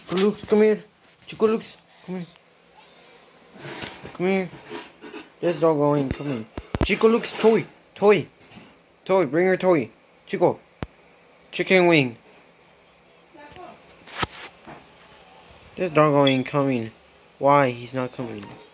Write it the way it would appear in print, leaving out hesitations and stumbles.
Lux, come here. Chico Lux, come here. Come here. This dog going, come here. Chico Lux, toy. Toy, bring her toy. Chico. Chicken wing. This dog ain't coming. Why? He's not coming.